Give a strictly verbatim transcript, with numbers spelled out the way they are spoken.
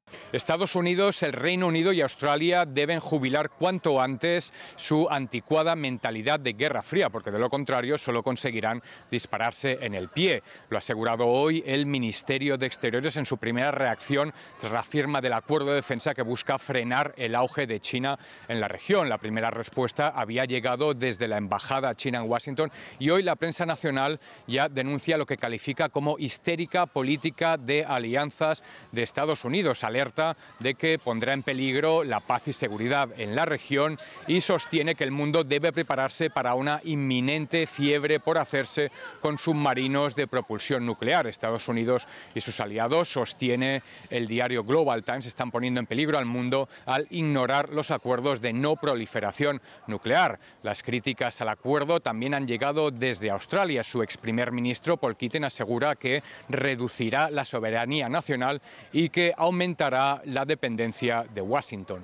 Estados Unidos, el Reino Unido y Australia deben jubilar cuanto antes su anticuada mentalidad de Guerra Fría, porque de lo contrario solo conseguirán dispararse en el pie. Lo ha asegurado hoy el Ministerio de Exteriores en su primera reacción tras la firma del acuerdo de defensa que busca frenar el auge de China en la región. La primera respuesta había llegado desde la embajada china en Washington y hoy la prensa nacional ya denuncia lo que califica como histérica política de alianzas de Estados Unidos. Alerta de que pondrá en peligro la paz y seguridad en la región y sostiene que el mundo debe prepararse para una inminente fiebre por hacerse con submarinos de propulsión nuclear. Estados Unidos y sus aliados, sostiene el diario Global Times, están poniendo en peligro al mundo al ignorar los acuerdos de no proliferación nuclear. Las críticas al acuerdo también han llegado desde Australia. Su ex primer ministro, Paul Keating, asegura que reducirá la soberanía nacional y que aumentará la dependencia de Washington.